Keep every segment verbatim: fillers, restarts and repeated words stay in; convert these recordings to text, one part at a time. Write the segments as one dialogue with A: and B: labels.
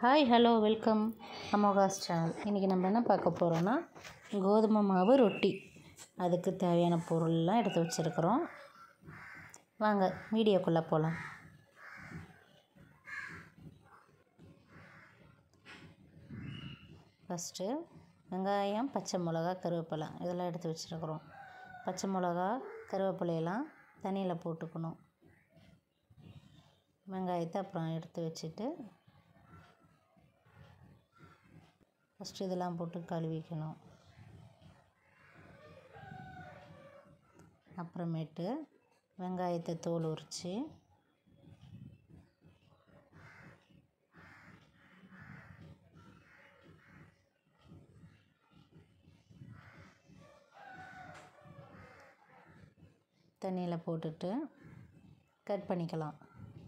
A: Hi hello welcome Amogas channel. இன்றைக்கி நம்ம என்ன பார்க்க போகிறோன்னா கோதுமை மாவு ரொட்டி. அதுக்கு தேவையான பொருள்லாம் எடுத்து வச்சுருக்குறோம். வாங்க வீடியோக்குள்ளே போகலாம். ஃபஸ்ட்டு வெங்காயம், பச்சை மிளகா, கருவேப்பிலை இதெல்லாம் எடுத்து வச்சுருக்குறோம். பச்சை மிளகா, கருவேப்பிலையெல்லாம் தண்ணியில் போட்டுக்கணும். வெங்காயத்தை அப்புறம் எடுத்து வச்சுட்டு ஃபஸ்ட்டு இதெல்லாம் போட்டு கழுவிக்கணும். அப்புறமேட்டு வெங்காயத்தை தோல் உரித்து தண்ணியில் போட்டுட்டு கட் பண்ணிக்கலாம்.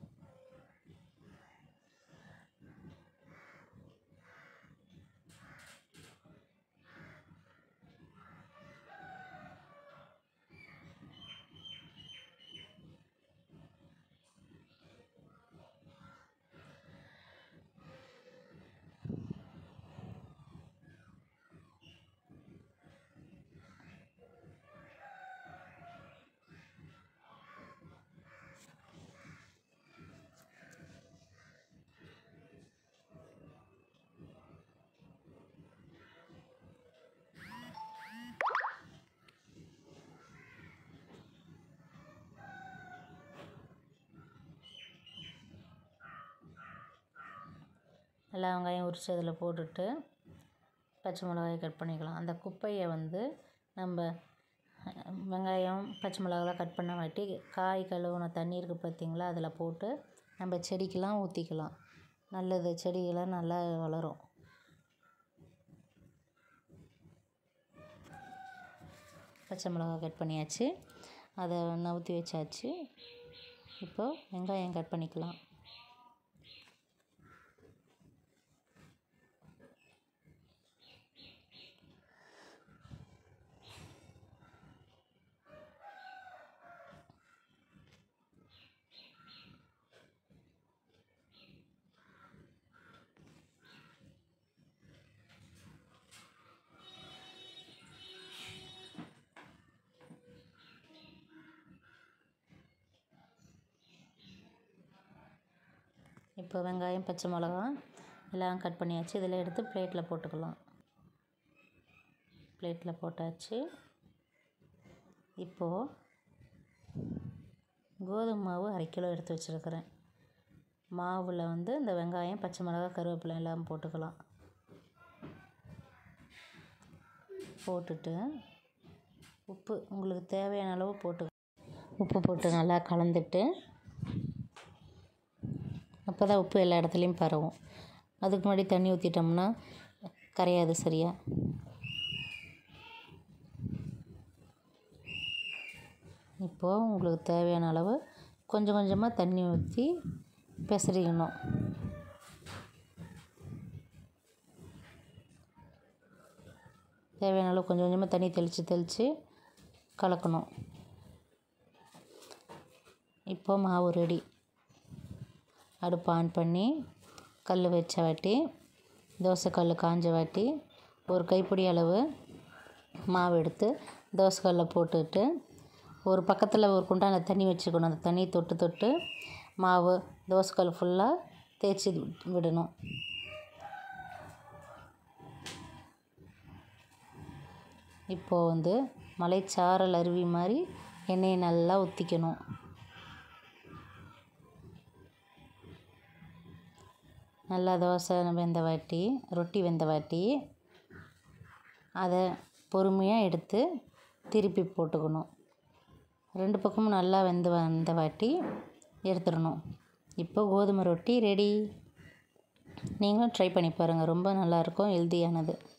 A: எல்லா வெங்காயம் உரித்து அதில் போட்டுட்டு பச்சை மிளகாயை கட் பண்ணிக்கலாம். அந்த குப்பையை வந்து நம்ம வெங்காயம் பச்சை மிளகாலாம் கட் பண்ண வாட்டி காய் கழுவுன தண்ணி இருக்குது பார்த்திங்களா, அதில் போட்டு நம்ம செடிக்கெலாம் ஊற்றிக்கலாம். நல்லது, செடிகளாம் நல்லா வளரும். பச்சை மிளகா கட் பண்ணியாச்சு, அதை நவுத்தி வச்சாச்சு. இப்போது வெங்காயம் கட் பண்ணிக்கலாம். இப்போ வெங்காயம் பச்சை மிளகா எல்லாம் கட் பண்ணியாச்சு. இதில் எடுத்து பிளேட்டில் போட்டுக்கலாம். பிளேட்டில் போட்டாச்சு. இப்போது கோதுமை மாவு அரை கிலோ எடுத்து வச்சுருக்கிறேன். மாவில் வந்து இந்த வெங்காயம் பச்சை மிளகா கருவேப்பிலை எல்லாம் போட்டுக்கலாம். போட்டுட்டு உப்பு உங்களுக்கு தேவையான அளவு போட்டு உப்பு போட்டு நல்லா கலந்துட்டு, அப்போ தான் உப்பு எல்லா இடத்துலையும் பரவும். அதுக்கு முன்னாடி தண்ணி ஊற்றிட்டோம்னா கரையாது சரியா. இப்போது உங்களுக்கு தேவையான அளவு கொஞ்சம் கொஞ்சமாக தண்ணி ஊற்றி பிசறிக்கணும். தேவையான அளவு கொஞ்சம் கொஞ்சமாக தண்ணி தெளித்து தெளித்து கலக்கணும். இப்போது மாவு ரெடி. அடுப்பு ஆன் பண்ணி கல் வச்ச வாட்டி, தோசை கல் காஞ்ச வாட்டி ஒரு கைப்பிடி அளவு மாவு எடுத்து தோசை கல்லில் போட்டுட்டு ஒரு பக்கத்தில் ஒரு குண்டான தண்ணி வச்சுக்கணும். அந்த தண்ணியை தொட்டு தொட்டு மாவு தோசை கல் ஃபுல்லாக தேய்ச்சி விடணும். இப்போது வந்து மலைச்சாரல் அருவி மாதிரி எண்ணெயை நல்லா ஊற்றிக்கணும். நல்லா தோசை வெந்த வாட்டி, ரொட்டி வெந்த வாட்டி அதை பொறுமையாக எடுத்து திருப்பி போட்டுக்கணும். ரெண்டு பக்கமும் நல்லா வெந்து வந்த வாட்டி எடுத்துடணும். இப்போ கோதுமை ரொட்டி ரெடி. நீங்களும் ட்ரை பண்ணி பாருங்கள், ரொம்ப நல்லாயிருக்கும், ஹெல்தியானது.